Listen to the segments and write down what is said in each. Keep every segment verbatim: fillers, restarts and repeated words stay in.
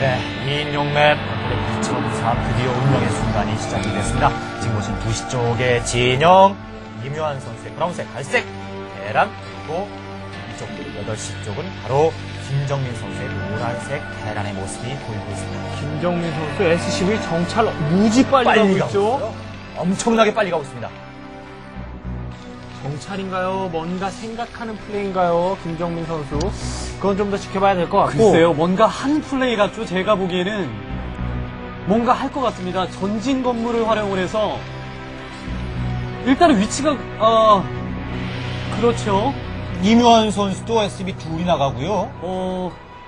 네, 이인용맵 이천사 드디어 운명의 순간이 시작이 됐습니다. 지금 보신 두 시 쪽의 진영, 이묘한 선수의 브라운색, 갈색, 계란, 그리고 이쪽 여덟 시 쪽은 바로 김정민 선수의 노란색 계란의 모습이 보이고 있습니다. 김정민 선수 에스씨브이 정찰 무지 빨리, 빨리 가고 가고 있죠. 있어요. 엄청나게 빨리 가고 있습니다. 정찰인가요? 뭔가 생각하는 플레이인가요? 김정민 선수. 그건 좀 더 지켜봐야 될 것 같고. 글쎄요, 뭔가 한 플레이 같죠? 제가 보기에는 뭔가 할 것 같습니다. 전진 건물을 활용을 해서 일단은 위치가 어 그렇죠. 이묘한 선수도 에스씨브이 둘이 나가고요. 어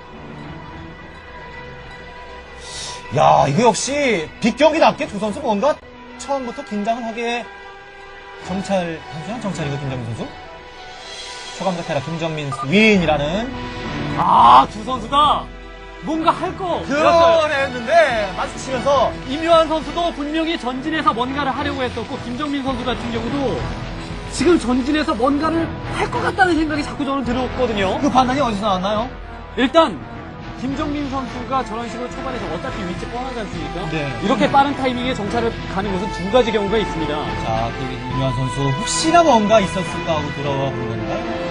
야, 이거 역시 빅경기답게 두 선수 뭔가 처음부터 긴장을 하게 정찰, 선수랑 정찰이고 김정민 선수? 초감각 테라 김정민 윈이라는 아, 두 선수가 뭔가 할 거. 그랬는데 마주치면서 이묘한 선수도 분명히 전진해서 뭔가를 하려고 했었고, 김정민 선수 같은 경우도 지금 전진해서 뭔가를 할 것 같다는 생각이 자꾸 저는 들었거든요. 그 판단이 어디서 나왔나요? 일단 김정민 선수가 저런 식으로 초반에서 어차피 위치 뻔하지 않습니까? 네. 이렇게 빠른 타이밍에 정찰을 가는 것은 두 가지 경우가 있습니다. 자, 그 이묘한 선수 혹시나 뭔가 있었을까 하고 돌아와 보는 건가요?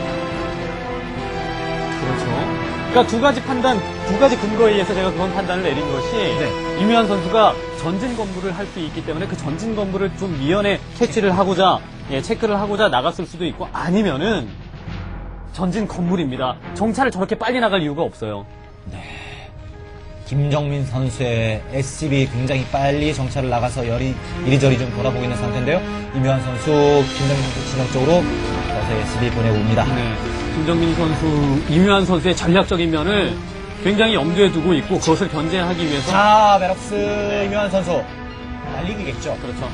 그렇죠. 그러니까 두 가지 판단, 두 가지 근거에 의해서 제가 그런 판단을 내린 것이 네. 이묘한 선수가 전진 건물을 할 수 있기 때문에 그 전진 건물을 좀 미연에 캐치를 하고자, 예, 체크를 하고자 나갔을 수도 있고, 아니면은 전진 건물입니다. 정찰을 저렇게 빨리 나갈 이유가 없어요. 네. 김정민 선수의 에스씨브이 굉장히 빨리 정찰을 나가서 열이, 이리저리 좀 돌아보고 있는 상태인데요. 이묘한 선수, 김정민 선수 진영 쪽으로 서서 에스씨브이 보내봅니다. 네. 김정민 선수, 이묘한 선수의 전략적인 면을 굉장히 염두에 두고 있고, 그것을 견제하기 위해서. 자, 베럭스 이묘한 선수. 달리기겠죠. 그렇죠.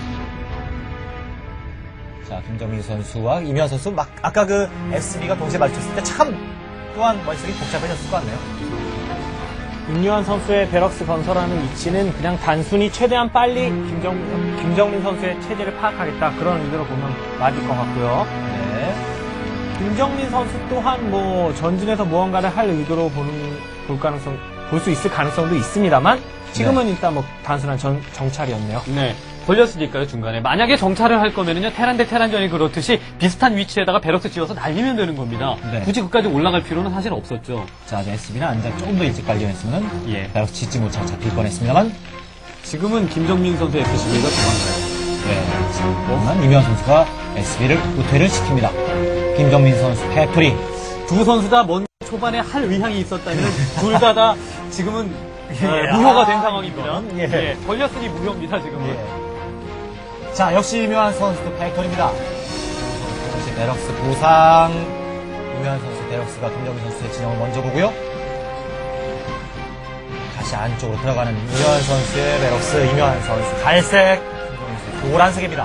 자, 김정민 선수와 이묘한 선수, 막, 아까 그 에스씨브이가 동시에 마주쳤을 때 참, 또한 머릿속이 복잡해졌을 것 같네요. 임요한 선수의 베럭스 건설하는 위치는 그냥 단순히 최대한 빨리 김정, 김정민 선수의 체제를 파악하겠다. 그런 의도로 보면 맞을 것 같고요. 네. 김정민 선수 또한 뭐 전진해서 무언가를 할 의도로 보는, 볼 가능성, 볼 수 있을 가능성도 있습니다만 지금은 네. 일단 뭐 단순한 전, 정찰이었네요. 네. 걸렸으니까요, 중간에. 만약에 정찰을 할 거면은요, 테란 대 테란전이 그렇듯이 비슷한 위치에다가 베럭스 지어서 날리면 되는 겁니다. 네. 굳이 그까지 올라갈 필요는 사실 없었죠. 자, 에스씨브이는 안장 조금 더 일찍 발견했으면, 예. 베럭스 짓지 못하고 잡힐 뻔했습니다만, 지금은 김정민 선수의 에스씨브이가 도망가요. 네. 지금은 이묘한 선수가 에스씨브이를 후퇴를 시킵니다. 김정민 선수 팩토리. 두 선수 다 먼 초반에 할 의향이 있었다면 둘 다 다 지금은 예. 어, 무효가 된 아, 상황입니다. 이건, 예. 예, 걸렸으니 무효입니다, 지금은. 예. 자, 역시 이묘한 선수도 팩토리입니다. 역시 베럭스 부상. 이묘한 선수 베럭스가 김정민 선수의 진영을 먼저 보고요. 다시 안쪽으로 들어가는 이묘한 선수의 베럭스, 이묘한 선수 갈색, 김정민 선수 노란색입니다.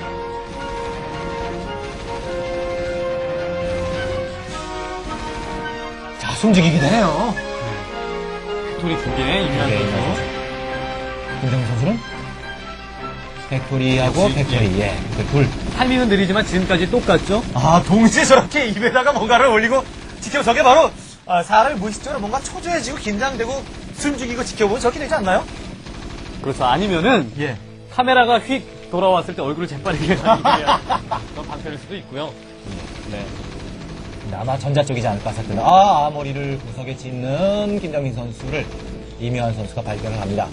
자, 숨죽이게 되네요. 팩토리 두 개, 이면 네, 선수. 김정민 선수는 팩토리하고 역시, 팩토리, 예, 그 둘. 타이밍은 느리지만 지금까지 똑같죠? 아, 동시에 저렇게 입에다가 뭔가를 올리고 지켜, 저게 바로 아, 사람이 무의식적으로 뭔가 초조해지고 긴장되고 숨죽이고 지켜보면 저렇게 되지 않나요? 그렇죠. 아니면은 예. 카메라가 휙 돌아왔을 때 얼굴을 재빠르게 가리기야 그런 방편일 수도 있고요. 네. 아마 전자 쪽이지 않을까 생각합니다. 아, 아머리를 구석에 짓는 김정민 선수를 이묘한 선수가 발견을 합니다.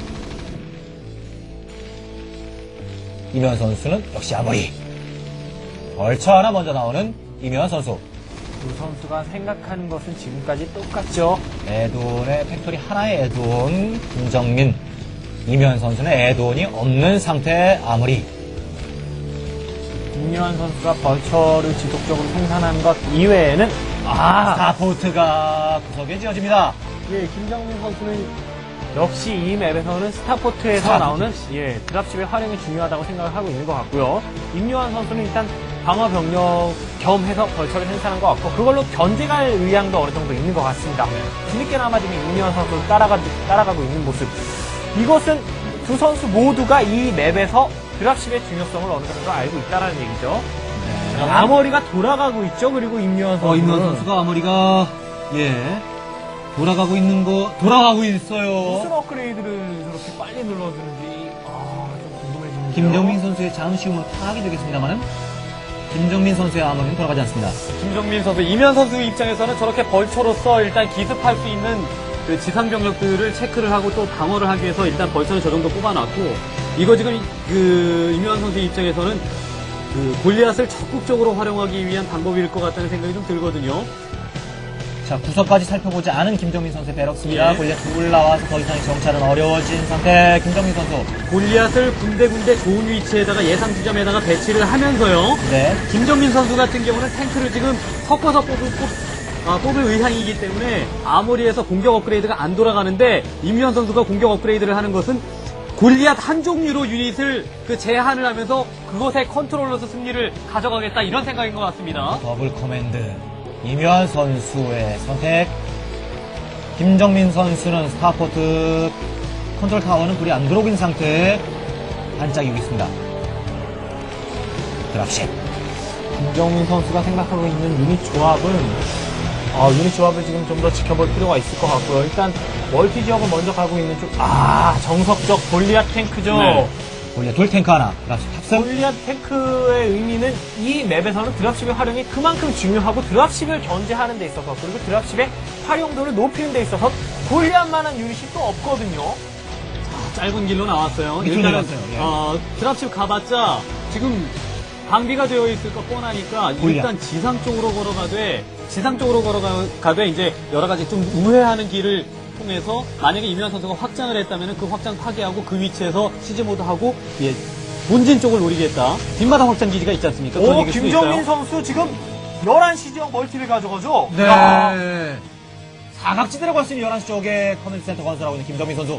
이묘한 선수는 역시 아머리. 벌처 하나 먼저 나오는 이묘한 선수. 두 선수가 생각하는 것은 지금까지 똑같죠. 에드온의 팩토리 하나의 에드온 김정민. 이묘한 선수는 에드온이 없는 상태의 아머리. 임요한 선수가 벌처를 지속적으로 생산하는 것 이외에는 아, 스타포트가 구석에 지어집니다. 예, 김정민 선수는 역시 이 맵에서는 스타포트에서 스타포트. 나오는 예, 드랍십의 활용이 중요하다고 생각을 하고 있는 것 같고요. 임요한 선수는 일단 방어 병력 겸해서 벌처를 생산한 것 같고 그걸로 견제갈 의향도 어느 정도 있는 것 같습니다. 뒤늦게나마 지금 임요한 선수를 따라가, 따라가고 있는 모습. 이것은 두 선수 모두가 이 맵에서 드랍십의 중요성을 어느 정도 알고 있다는 얘기죠. 네. 아머리가 돌아가고 있죠. 그리고 임요한 선수. 어, 임현 선수가 아머리가, 예. 돌아가고 있는 거 돌아가고 무슨 있어요. 업그레이드를 저렇게 빨리 눌러주는지 아, 좀 궁금해지는데요. 김정민 선수의 잠시 후면 파악이 되겠습니다만은 김정민 선수의 아머리는 돌아가지 않습니다. 김정민 선수, 이면 선수 입장에서는 저렇게 벌처로서 일단 기습할 수 있는 그 지상 병력들을 체크를 하고 또 방어를 하기 위해서 일단 벌처는 저 정도 뽑아놨고, 이거 지금 그 이면 선수 입장에서는 그 골리앗을 적극적으로 활용하기 위한 방법일 것 같다는 생각이 좀 들거든요. 자, 구석까지 살펴보지 않은 김정민 선수의 베럭스입니다. 예. 골리앗 올라와서 더 이상의 정찰은 어려워진 상태. 김정민 선수. 골리앗을 군데군데 좋은 위치에다가 예상 지점에다가 배치를 하면서요. 네. 김정민 선수 같은 경우는 탱크를 지금 섞어서 뽑을, 뽑, 아, 뽑을 의향이기 때문에 아무리에서 공격 업그레이드가 안 돌아가는데, 임현 선수가 공격 업그레이드를 하는 것은 골리앗 한 종류로 유닛을 그 제한을 하면서 그것의 컨트롤로서 승리를 가져가겠다, 이런 생각인 것 같습니다. 더블 커맨드. 이묘한 선수의 선택. 김정민 선수는 스타포트 컨트롤 타워는 불이 안 들어오긴 상태. 반짝이고 있습니다. 드랍십. 김정민 선수가 생각하고 있는 유닛 조합은 아, 유닛 조합을 지금 좀 더 지켜볼 필요가 있을 것 같고요. 일단 멀티 지역을 먼저 가고 있는 쪽, 아, 정석적 골리앗 탱크죠. 네. 골리앗 돌 탱크 하나. 드랍십 탑승. 골리앗 탱크의 의미는 이 맵에서는 드랍십의 활용이 그만큼 중요하고, 드랍십을 견제하는 데 있어서, 그리고 드랍십의 활용도를 높이는 데 있어서 골리앗만한 유닛이 또 없거든요. 짧은 길로 나왔어요. 이쪽으로 일단은 나왔어요. 예. 어, 드랍십 가봤자 지금 방비가 되어 있을 거 뻔하니까 골리앗. 일단 지상 쪽으로 걸어가되, 지상 쪽으로 걸어가되 이제 여러 가지 좀 우회하는 길을 통해서 만약에 이면 선수가 확장을 했다면 그 확장 파괴하고 그 위치에서 시즈 모드 하고, 예, 본진 쪽을 노리겠다. 뒷마당 확장 기지가 있지 않습니까? 그건 오, 이길 수도 김정민 있어요. 선수 지금 열한 시 지역 멀티를 가져가죠? 네. 야, 사각지대로 갈 수 있는 열한 시 쪽에 커맨드 센터 건설하고 있는 김정민 선수.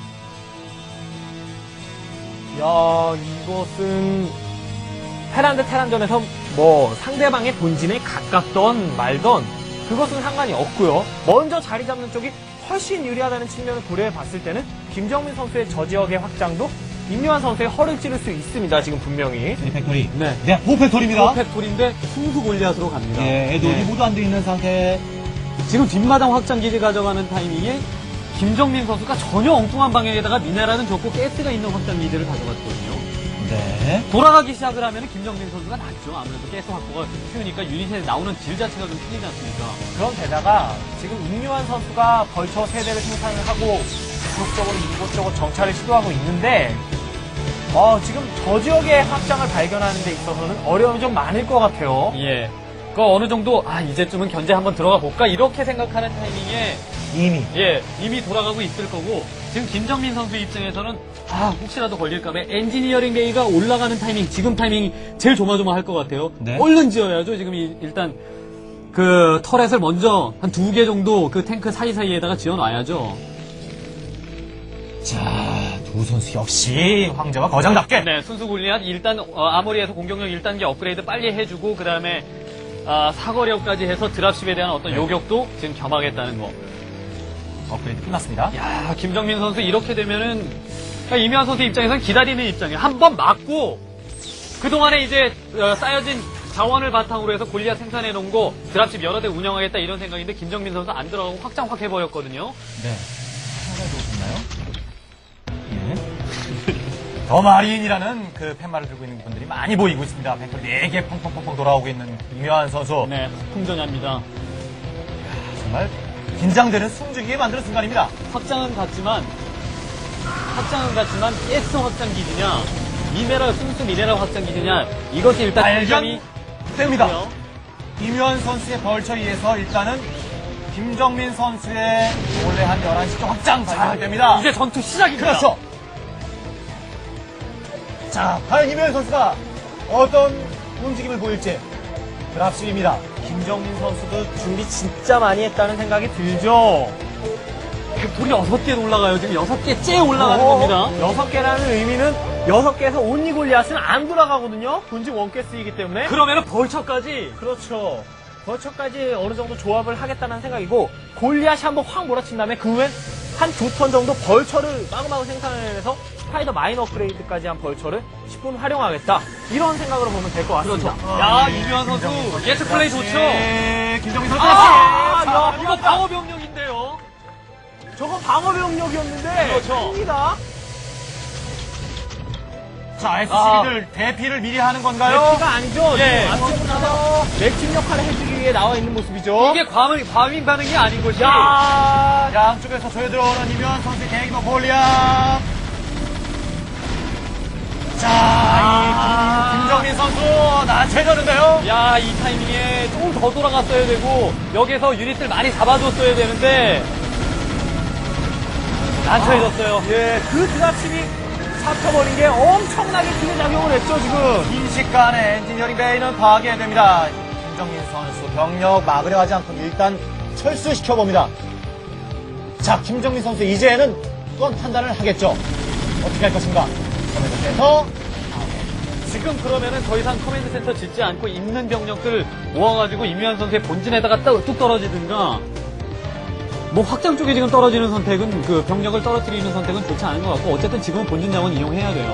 야, 이것은 테란 대 테란전에서 뭐 상대방의 본진에 가깝던 말던 그것은 상관이 없고요. 먼저 자리 잡는 쪽이 훨씬 유리하다는 측면을 고려해 봤을 때는 김정민 선수의 저 지역의 확장도 임요한 선수의 허를 찌를 수 있습니다. 지금 분명히. 이 팩토리. 네. 네, 포팩토리입니다. 퍼펙토리인데 순수 골리앗으로 갑니다. 예, 애도 네. 리모도 안 돼 있는 상태. 지금 뒷마당 확장 기지 가져가는 타이밍에 김정민 선수가 전혀 엉뚱한 방향에다가 미네랄은 적고 가스가 있는 확장 기지를 가져갔거든요. 네. 돌아가기 시작을 하면 김정민 선수가 낫죠. 아무래도 가스 확보가 쉬우니까 유닛에 나오는 질 자체가 좀 틀리지 않습니까? 그런 데다가 지금 임요한 선수가 벌처 세대를 생산을 하고 지속적으로 이곳저곳 정찰을 시도하고 있는데 어, 지금 저 지역의 확장을 발견하는 데 있어서는 어려움이 좀 많을 것 같아요. 예. 그 어느 정도 아 이제쯤은 견제 한번 들어가 볼까 이렇게 생각하는 타이밍에 이미. 예 이미 돌아가고 있을 거고, 지금 김정민 선수 입장에서는 아 혹시라도 걸릴까봐 엔지니어링 베이가 올라가는 타이밍, 지금 타이밍이 제일 조마조마할 것 같아요. 네. 얼른 지어야죠. 지금 이- 일단 그 터렛을 먼저 한 두 개 정도 그 탱크 사이사이에다가 지어놔야죠. 자, 두 선수 역시 황제와 거장답게. 네, 순수 골리앗 일단 어, 아머리에서 공격력 일 단계 업그레이드 빨리 해주고 그 다음에 아, 사거리역까지 해서 드랍십에 대한 어떤 네. 요격도 지금 겸하겠다는 거. 업그레이드 끝났습니다. 야, 김정민 선수 이렇게 되면은 그러니까 이면 선수 입장에서는 기다리는 입장이에요. 한 번 맞고 그 동안에 이제 어, 쌓여진 자원을 바탕으로 해서 골리앗 생산해 놓은 거 드랍십 여러 대 운영하겠다 이런 생각인데 김정민 선수 안 들어가고 확장 확 해버렸거든요. 네. 하나도 없나요? 예. 더 마린이라는 그 팻말을 들고 있는 분들이 많이 보이고 있습니다. 팩토리 네 개 펑펑펑펑 돌아오고 있는 임요한 선수. 네, 풍전야입니다. 정말 긴장되는 숨죽이게 만드는 순간입니다. 확장은 같지만 확장은 같지만 가스 확장 기지냐 미네랄 순수 미네랄 확장 기지냐 이것이 일단 발견 됩니다. 중요해요. 임요한 선수의 벌처에 의해서 일단은 김정민 선수의 원래 한 열한 시 쪽 확장 발견됩니다. 이제 전투 시작입니다. 그렇죠. 자, 과연 임요한 선수가 어떤 움직임을 보일지 드랍십입니다. 김정민 선수도 준비 진짜 많이 했다는 생각이 들죠. 팩토리 여섯 개 올라가요. 지금 여섯 개째 올라가는 어, 겁니다. 여섯 개라는 의미는 여섯 개에서 온리 골리앗은 안 돌아가거든요. 본진 원가스이기 때문에. 그러면은 벌처까지 그렇죠. 벌처까지 어느 정도 조합을 하겠다는 생각이고, 골리앗이 한번 확 몰아친 다음에 그 후엔 한 두 턴 정도 벌처를 마구마구 생산을 해서 스파이더 마이너 업그레이드까지 한 벌처를 십 분 활용하겠다. 이런 생각으로 보면 될 것 같습니다. 그렇죠. 야, 이규환 선수 예측 플레이 좋죠. 네, 김정민 선수. 아, 자, 야, 이거 방어 병력인데요. 저거 방어 병력이었는데. 그렇죠. 큽니다. 자, 에스씨비를 대피를 미리 하는 건가요? 대피가 아니죠. 예. 지금 앞쪽으로 나서 맥팀 역할을 해주기 위해 나와 있는 모습이죠. 이게 과민, 과민 반응이 아닌 것이. 야, 양쪽에서 조여 들어오는 이면 선수의 대기버 볼리아. 자, 이 김- 김정민 선수 난처해졌는데요. 야, 이 타이밍에 조금 더 돌아갔어야 되고, 여기서 유닛을 많이 잡아줬어야 되는데, 난처해졌어요. 예, 그 드랍십이 잡혀버린 게 엄청나게 크게 작용을 했죠, 지금. 순식간에 엔지니어링 베이는 파괴됩니다. 김정민 선수 병력 막으려 하지 않고 일단 철수시켜봅니다. 자, 김정민 선수 이제는 또한 판단을 하겠죠. 어떻게 할 것인가. 커맨드 센터. 지금 그러면은 더 이상 커맨드 센터 짓지 않고 있는 병력들 모아가지고 임유한 선수의 본진에다가 뚝, 뚝 떨어지든가, 뭐 확장 쪽에 지금 떨어지는 선택은, 그 병력을 떨어뜨리는 선택은 좋지 않은 것 같고, 어쨌든 지금은 본진 자원 이용해야 돼요.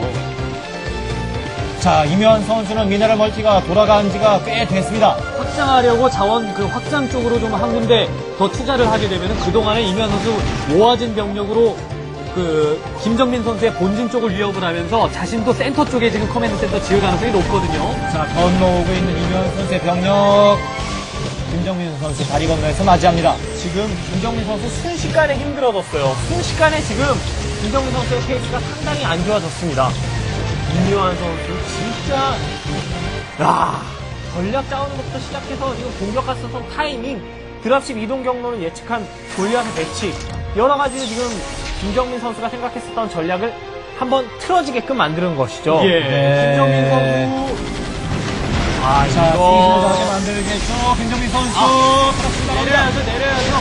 자, 이면 선수는 미네랄 멀티가 돌아간 지가 꽤 됐습니다. 확장하려고 자원 그 확장 쪽으로 좀 한 군데 더 투자를 하게 되면은 그동안에 임유한 선수 모아진 병력으로 그 김정민 선수의 본진 쪽을 위협을 하면서 자신도 센터 쪽에 지금 커맨드 센터 지을 가능성이 높거든요. 자, 건너오고 있는 이면 선수의 병력. 김정민 선수 다리 건너에서 맞이합니다. 지금 김정민 선수 순식간에 힘들어졌어요. 순식간에 지금 김정민 선수의 페이스가 상당히 안 좋아졌습니다. 임요한 선수 진짜 야 전략 짜오는 것부터 시작해서 지금 공격 갔었던 타이밍, 드랍십 이동 경로를 예측한 골리앗의 배치, 여러 가지를 지금 김정민 선수가 생각했었던 전략을 한번 틀어지게끔 만드는 것이죠. 예. 네. 김정민 선수 아, 자, 이거- 시즌을 저렇게 만들겠죠. 김정민 선수. 그렇습니다. 내려야죠, 내려야죠.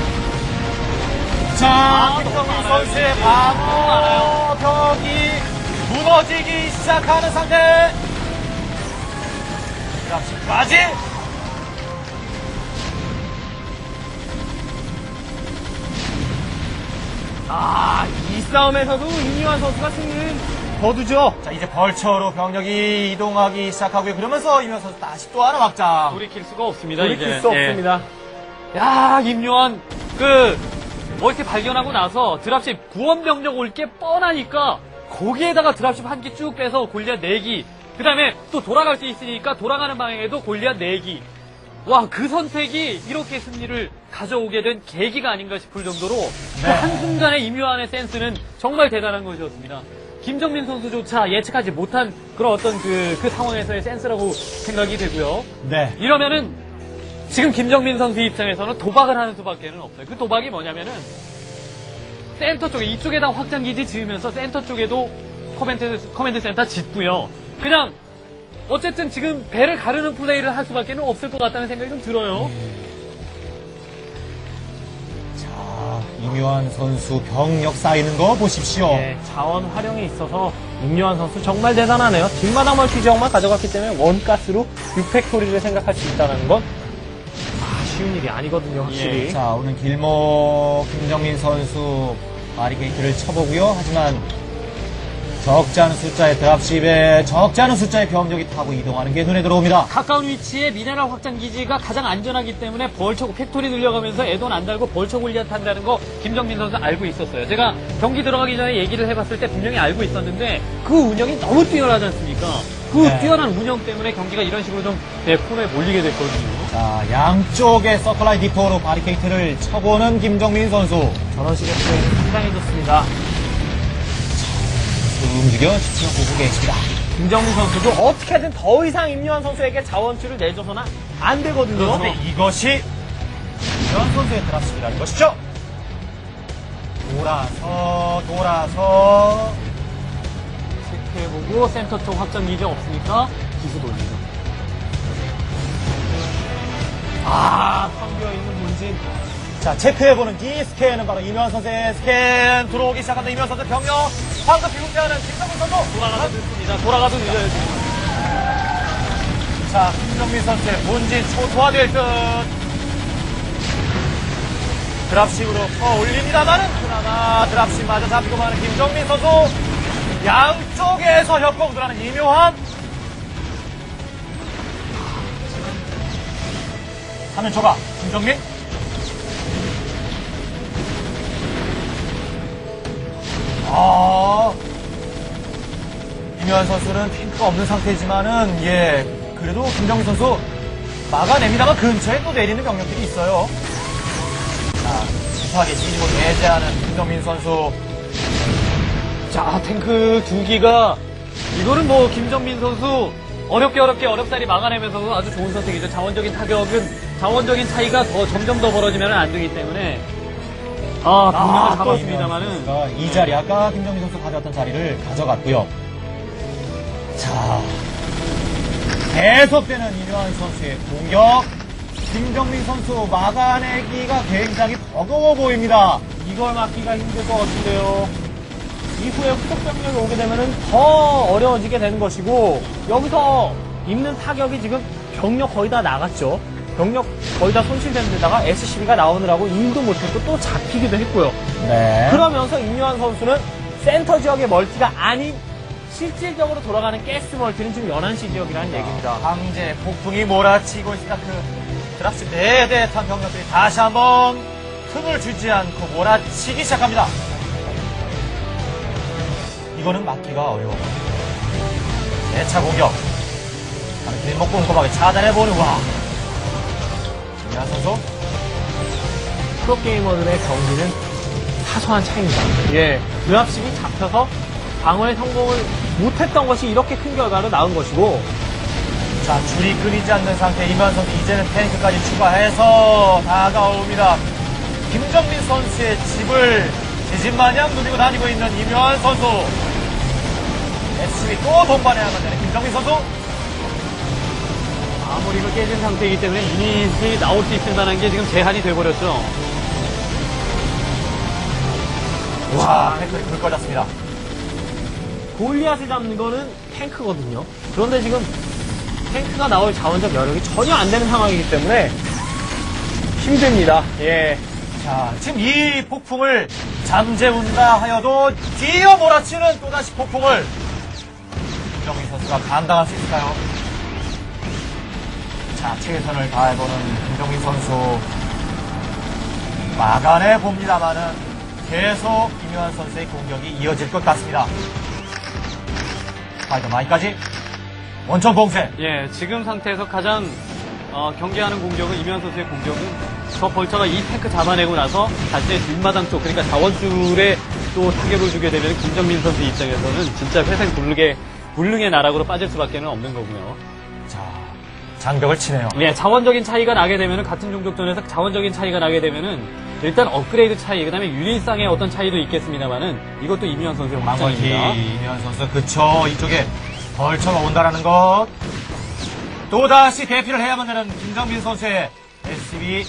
자, 너무 김정민 많아요. 선수의 너무 방어 벽이 무너지기 시작하는 상태. 드랍십까지. 아, 이 싸움에서도 임요한 선수가 승리를 거두죠. 자, 이제 벌처로 병력이 이동하기 시작하고요. 그러면서 이면 선수 다시 또 하나 확장. 돌이킬 수가 없습니다. 돌이킬 이제. 수 예. 없습니다. 야, 임요한 그 뭐 이렇게 발견하고 나서 드랍십 구원 병력 올 게 뻔하니까 거기에다가 드랍십 한 기 쭉 빼서 골리앗 네 기, 그 다음에 또 돌아갈 수 있으니까 돌아가는 방향에도 골리앗 네 기. 와, 그 선택이 이렇게 승리를 가져오게 된 계기가 아닌가 싶을 정도로 그 한순간의 임요한의 센스는 정말 대단한 것이었습니다. 김정민 선수조차 예측하지 못한 그런 어떤 그, 그 상황에서의 센스라고 생각이 되고요. 네. 이러면은 지금 김정민 선수 입장에서는 도박을 하는 수밖에는 없어요. 그 도박이 뭐냐면은 센터 쪽에 이쪽에다 확장기지 지으면서 센터 쪽에도 커맨드, 커맨드 센터 짓고요. 그냥 어쨌든 지금 배를 가르는 플레이를 할 수밖에 없을 것 같다는 생각이 좀 들어요. 자, 이묘한 선수 병력 쌓이는 거 보십시오. 예, 자원 활용에 있어서 임요한 선수 정말 대단하네요. 뒷마당 멀티 지역만 가져갔기 때문에 원가스로 육 팩토리를 생각할 수 있다는 건 아, 쉬운 일이 아니거든요, 확실히. 예. 자, 오늘 길목 김정민 선수 바리게이트를 쳐보고요. 하지만 적지 않은 숫자의 드랍십에 적지 않은 숫자의 병력이 타고 이동하는 게 눈에 들어옵니다. 가까운 위치에 미네랄 확장 기지가 가장 안전하기 때문에 벌처 팩토리 늘려가면서 애돈 안 달고 벌처 골리앗 한다는 거 김정민 선수 알고 있었어요. 제가 경기 들어가기 전에 얘기를 해봤을 때 분명히 알고 있었는데 그 운영이 너무 뛰어나지 않습니까? 그 네. 뛰어난 운영 때문에 경기가 이런 식으로 좀 네, 폼에 몰리게 됐거든요. 자, 양쪽에 서클라이 디포로 바리케이트를 쳐보는 김정민 선수. 저런 식의 플레이는 상당히 좋습니다. 움직여 집중하고 계십니다. 김정민 선수도 어떻게든 더 이상 임요한 선수에게 자원줄을 내줘서는 안 되거든요. 그런데 이것이 이현 선수의 드랍십이라는 것이죠. 돌아서 돌아서 체크해보고 센터 쪽 확장 기지 없으니까 기수 돌리죠. 아, 텅비어 있는 본진. 자, 체크해보는 이 스캔은 바로 이면 선수의 스캔. 들어오기 시작한다. 이면 선수 병력. 방금 비공개하는 김정민 선수. 돌아가도 늦습니다. 돌아가도 늦어요. 지금. 자, 김정민 선수의 본진 초토화될 듯. 드랍식으로 퍼 올립니다만은 그나마 드랍식마저 잡히고 마는 김정민 선수. 양쪽에서 협공들하는 이묘한. 하는 초가 김정민. 아, 이묘한 선수는 탱크가 없는 상태지만은, 예, 그래도 김정민 선수 막아냅니다만 근처에 또 내리는 병력들이 있어요. 자, 무사하게 진입을 배제하는 김정민 선수. 자, 탱크 두 기가 이거는 뭐 김정민 선수 어렵게 어렵게 어렵사리 막아내면서 아주 좋은 선택이죠. 자원적인 타격은 자원적인 차이가 더 점점 더 벌어지면 안 되기 때문에 아, 분명히 잡았습니다만은 선수가 이 자리, 아까 김정민 선수 가져왔던 자리를 가져갔고요. 자, 계속되는 이묘한 선수의 공격. 김정민 선수 막아내기가 굉장히 버거워 보입니다. 이걸 막기가 힘들 것 같은데요. 이후에 후속 병력이 오게 되면은 더 어려워지게 되는 것이고, 여기서 입는 타격이 지금 병력 거의 다 나갔죠. 병력 거의 다 손실된 데다가 에스씨비가 나오느라고 일도 못했고 또 잡히기도 했고요. 네. 그러면서 임요한 선수는 센터 지역의 멀티가 아닌 실질적으로 돌아가는 가스 멀티는 지금 연안시 지역이라는 얘기입니다. 황제 폭풍이 몰아치고 있습니다. 그 드랍십 대대탄 병력들이 다시 한번 틈을 주지 않고 몰아치기 시작합니다. 이거는 막기가 어려워. 대차 공격. 길목고 꼼꼼하게 차단해보는, 와. 김현 선수. 프로게이머들의 경기는 사소한 차이입니다. 예, 드랍십이 잡혀서 방어에 성공을 못했던 것이 이렇게 큰 결과로 나온 것이고, 자, 줄이 끊이지 않는 상태 이면 선수 이제는 탱크까지 추가해서 다가옵니다. 김정민 선수의 집을 제 집 마냥 누리고 다니고 있는 이묘한 선수. 에스씨비 또 동반해야만 되는 김정민 선수. 아무리가 깨진 상태이기 때문에 유닛이 나올 수 있다는 게 지금 제한이 돼버렸죠. 와, 탱크를 불 꺼졌습니다. 골리앗을 잡는 거는 탱크거든요. 그런데 지금 탱크가 나올 자원적 여력이 전혀 안 되는 상황이기 때문에 힘듭니다. 예. 자, 지금 이 폭풍을 잠재운다 하여도 뒤어 몰아치는 또다시 폭풍을 김정민 선수가 감당할 수 있을까요? 자, 최선을 다해보는 김정민 선수 막아내 봅니다만은 계속 김요한 선수의 공격이 이어질 것 같습니다. 스파이더마인까지 원천 봉쇄. 예, 지금 상태에서 가장 어, 경계하는 공격은 이면 선수의 공격은 저 벌처가 이 탱크 잡아내고 나서 자신의 뒷마당 쪽, 그러니까 자원줄에 또 타격을 주게 되면 김정민 선수 입장에서는 진짜 회생 불능의 불능의 나락으로 빠질 수밖에 없는 거고요. 자, 장벽을 치네요. 예, 자원적인 차이가 나게 되면은 같은 종족전에서 자원적인 차이가 나게 되면은 일단 업그레이드 차이, 그다음에 유닛상의 어떤 차이도 있겠습니다만은 이것도 이면 선수의 망설기 확장입니다. 이면 선수, 그쵸. 이쪽에 벌처가 온다라는 것. 또다시 대피를 해야만 되는 김정민 선수의 에스씨비.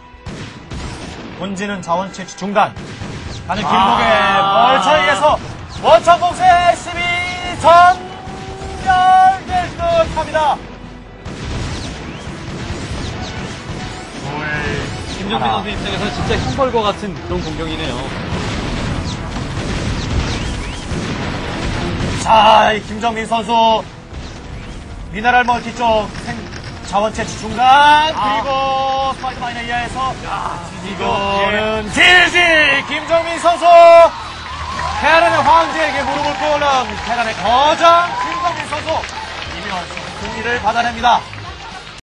본진은 자원 채취 중단. 가는 길목에 아~ 벌처에 의해서 원천 봉쇄 에스씨비 전멸될 듯 합니다. 둘, 김정민 하나. 선수 입장에서는 진짜 형벌과 같은 그런 공격이네요. 자, 이 김정민 선수 미네랄 멀티 쪽 생, 자원 채취 중단. 그리고 스파이더마인에 의해서 이거는 지지. 김정민 선수 테란의 황제에게 무릎을 꿇는 테란의 거장 김정민 선수 이면 승리를 받아냅니다.